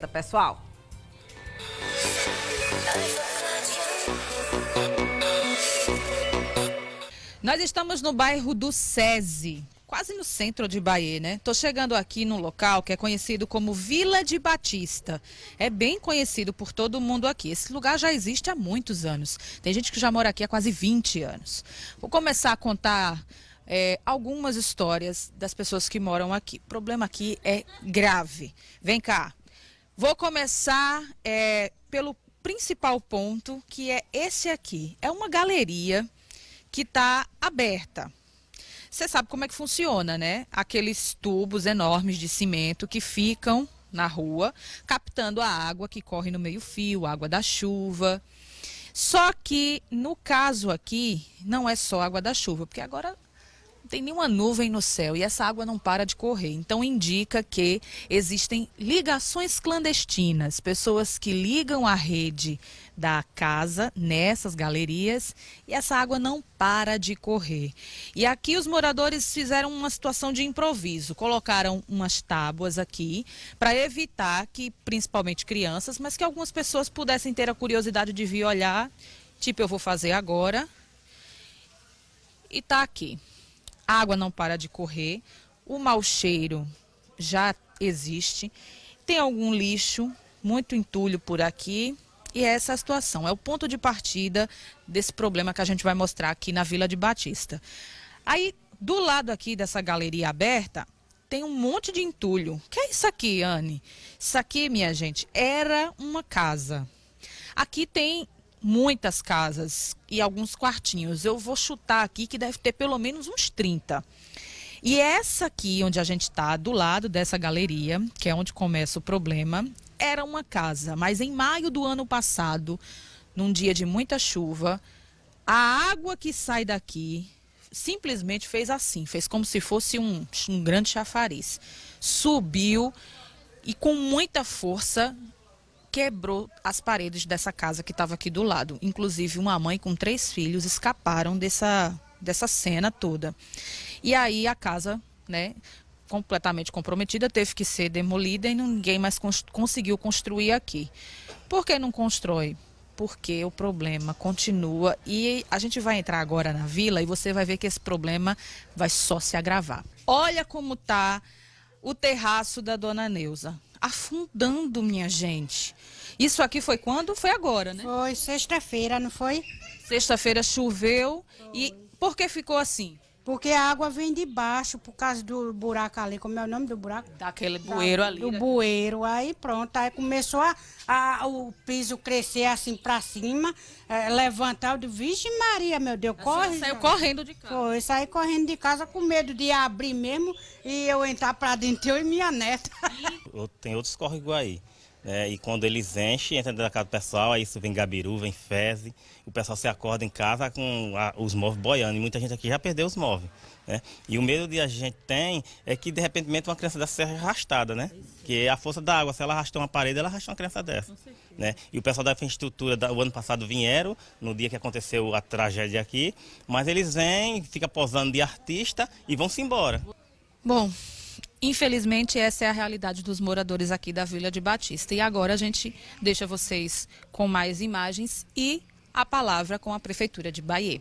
pessoal. Nós estamos no bairro do SESI, quase no centro de Bahia, né? Tô chegando aqui num local que é conhecido como Vila de Batista. É bem conhecido por todo mundo aqui. Esse lugar já existe há muitos anos. Tem gente que já mora aqui há quase 20 anos. Vou começar a contar algumas histórias das pessoas que moram aqui. O problema aqui é grave. Vem cá. Vou começar pelo principal ponto, que é esse aqui. É uma galeria que está aberta. Você sabe como é que funciona, né? Aqueles tubos enormes de cimento que ficam na rua, captando a água que corre no meio-fio, água da chuva. Só que, no caso aqui, não é só água da chuva, porque agora não tem nenhuma nuvem no céu e essa água não para de correr. Então, indica que existem ligações clandestinas, pessoas que ligam a rede da casa nessas galerias e essa água não para de correr. E aqui os moradores fizeram uma situação de improviso, colocaram umas tábuas aqui para evitar que, principalmente crianças, mas que algumas pessoas pudessem ter a curiosidade de vir olhar, tipo eu vou fazer agora. E tá aqui. A água não para de correr, o mau cheiro já existe, tem algum lixo, muito entulho por aqui. E essa é a situação, é o ponto de partida desse problema que a gente vai mostrar aqui na Vila de Batista. Aí, do lado aqui dessa galeria aberta, tem um monte de entulho. O que é isso aqui, Anne? Isso aqui, minha gente, era uma casa. Aqui tem muitas casas e alguns quartinhos. Eu vou chutar aqui que deve ter pelo menos uns 30. E essa aqui, onde a gente está, do lado dessa galeria, que é onde começa o problema, era uma casa, mas em maio do ano passado, num dia de muita chuva, a água que sai daqui simplesmente fez assim, fez como se fosse um grande chafariz. Subiu e com muita força quebrou as paredes dessa casa que estava aqui do lado. Inclusive uma mãe com 3 filhos escaparam dessa cena toda. E aí a casa, né, completamente comprometida, teve que ser demolida e ninguém mais conseguiu construir aqui. Por que não constrói? Porque o problema continua e a gente vai entrar agora na vila e você vai ver que esse problema vai só se agravar. Olha como tá o terraço da dona Neuza, afundando, minha gente. Isso aqui foi quando? Foi agora, né? Foi sexta-feira, não foi? Sexta-feira choveu. E por que ficou assim? Porque a água vem de baixo, por causa do buraco ali, como é o nome do buraco? Daquele bueiro ali. Do né? bueiro, aí pronto, aí começou o piso crescer assim pra cima, levantar, eu digo, vixe Maria, meu Deus, corre. Saiu correndo de casa. Foi, saí correndo de casa com medo de abrir mesmo e eu entrar pra dentro, eu e minha neta. Tem outros córregos aí. E quando eles enchem, entra dentro da casa do pessoal, aí isso vem gabiru, vem fezes, o pessoal se acorda em casa com os móveis boiando, e muita gente aqui já perdeu os móveis. Né? E o medo que a gente tem é que de repente uma criança dessa seja arrastada, né? Que é a força da água, se ela arrastar uma parede, ela arrasta uma criança dessa. Né? E o pessoal da infraestrutura o ano passado vieram, no dia que aconteceu a tragédia aqui, mas eles vêm, ficam posando de artista e vão-se embora. Bom, infelizmente, essa é a realidade dos moradores aqui da Vila de Batista. E agora a gente deixa vocês com mais imagens e a palavra com a Prefeitura de Bahia.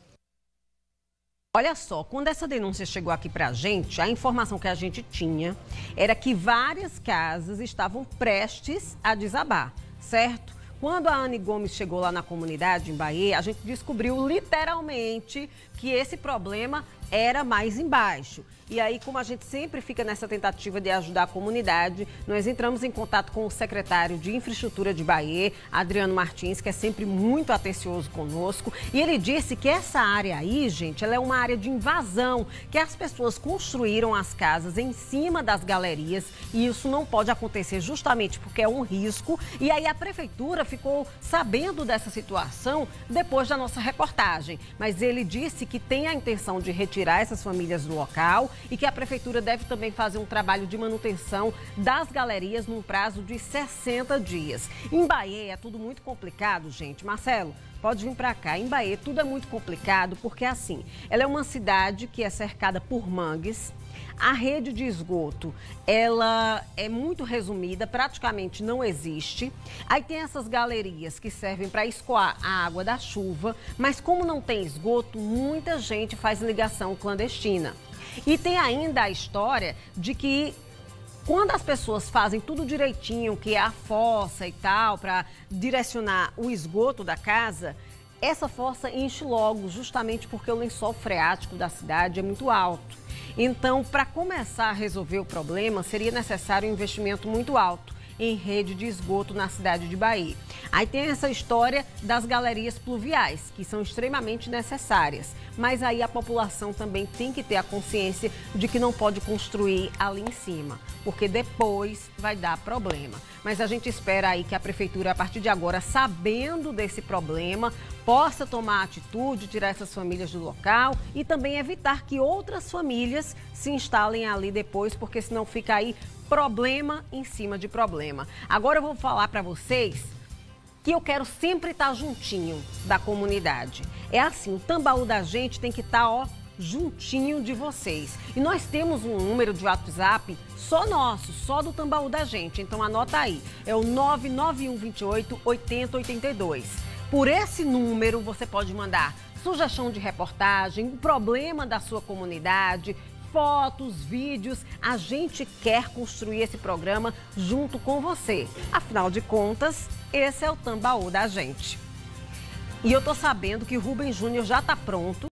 Olha só, quando essa denúncia chegou aqui pra gente, a informação que a gente tinha era que várias casas estavam prestes a desabar, certo? Quando a Anne Gomes chegou lá na comunidade, em Bahia, a gente descobriu literalmente que esse problema era mais embaixo. E aí, como a gente sempre fica nessa tentativa de ajudar a comunidade, nós entramos em contato com o secretário de Infraestrutura de Bahia, Adriano Martins, que é sempre muito atencioso conosco. E ele disse que essa área aí, gente, ela é uma área de invasão, que as pessoas construíram as casas em cima das galerias e isso não pode acontecer justamente porque é um risco. E aí a prefeitura ficou sabendo dessa situação depois da nossa reportagem. Mas ele disse que tem a intenção de retirar essas famílias do local e que a prefeitura deve também fazer um trabalho de manutenção das galerias num prazo de 60 dias. Em Bahia é tudo muito complicado, gente. Marcelo, pode vir para cá. Em Bahia tudo é muito complicado porque, assim, ela é uma cidade que é cercada por mangues A rede de esgoto, ela é muito resumida, praticamente não existe. Aí tem essas galerias que servem para escoar a água da chuva, mas como não tem esgoto, muita gente faz ligação clandestina. E tem ainda a história de que quando as pessoas fazem tudo direitinho, que é a fossa e tal, para direcionar o esgoto da casa, essa fossa enche logo, justamente porque o lençol freático da cidade é muito alto. Então, para começar a resolver o problema, seria necessário um investimento muito alto em rede de esgoto na cidade de Bahia. Aí tem essa história das galerias pluviais, que são extremamente necessárias. Mas aí a população também tem que ter a consciência de que não pode construir ali em cima, porque depois vai dar problema. Mas a gente espera aí que a prefeitura, a partir de agora, sabendo desse problema, possa tomar atitude, tirar essas famílias do local e também evitar que outras famílias se instalem ali depois, porque senão fica aí problema em cima de problema. Agora eu vou falar para vocês que eu quero sempre estar juntinho da comunidade. É assim, o Tambaú da gente tem que estar, juntinho de vocês. E nós temos um número de WhatsApp só nosso, só do Tambaú da gente. Então anota aí, é o 99128 8082. Por esse número você pode mandar sugestão de reportagem, o problema da sua comunidade, fotos, vídeos. A gente quer construir esse programa junto com você. Afinal de contas, esse é o Tambaú da gente. E eu tô sabendo que o Rubem Júnior já tá pronto.